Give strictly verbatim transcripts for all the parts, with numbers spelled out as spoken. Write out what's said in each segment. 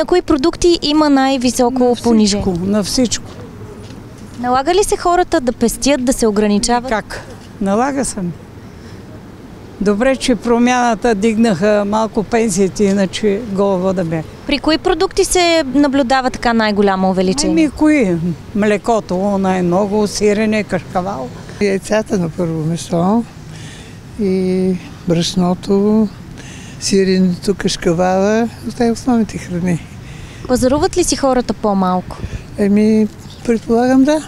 на кои продукти има най-високо понижение? На всичко. Налага ли се хората да пестят, да се ограничават? Как? Налага се. Добре, че промяната дигнаха малко пенсиите, иначе голова да бе. При кои продукти се наблюдава така най-голямо увеличение? Ами кои? Млекото най-много, сирене, кашкавал. Яйцата на първо место и брашното, сиренето, кашкавала, това е основните храни. Пазаруват ли си хората по-малко? Еми, предполагам да.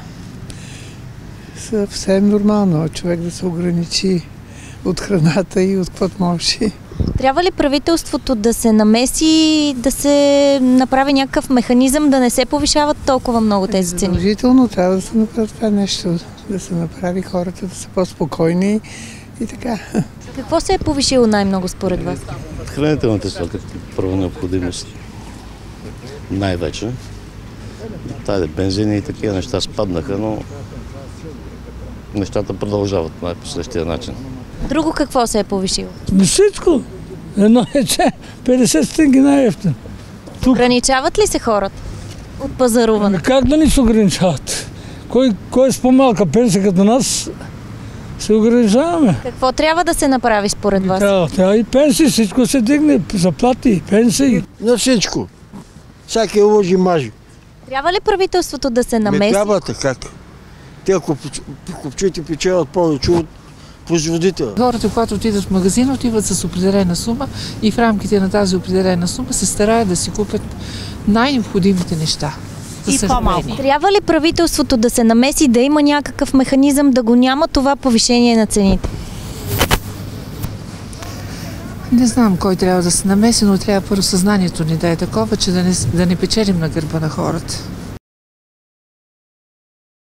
Съвсем нормално човек да се ограничи от храната и от каквото може. Трябва ли правителството да се намеси, да се направи някакъв механизъм, да не се повишават толкова много тези цени? Задължително трябва да се направи това нещо, да се направи хората да са по-спокойни и така. Какво се е повишило най-много според вас? Хранителните стоки, първа необходимост. Най-вече. Тайде, бензини и такива неща спаднаха, но нещата продължават по същия начин. Друго какво се е повишило? Всичко. Едно яйце, петдесет стотинки най-евтин. Ограничават ли се хората от пазаруване? Как да ни се ограничават? Кой, кой е с по-малка пенсия като нас, се ограничаваме. Какво трябва да се направи според вас? Трябва, трябва и пенсии, всичко се дигне, заплати, пенсии. На всичко. Всяки лъжи мажи. Трябва ли правителството да се намеси? Не трябва как. Те ако купчите печелят повече от производителя. Хората, когато отидат в магазина, отиват с определена сума и в рамките на тази определена сума се стараят да си купят най-необходимите неща. И по-малко. Трябва ли правителството да се намеси, да има някакъв механизъм, да го няма това повишение на цените? Не знам кой трябва да се намеси, но трябва първо съзнанието ни да е такова, че да не, да не печелим на гърба на хората.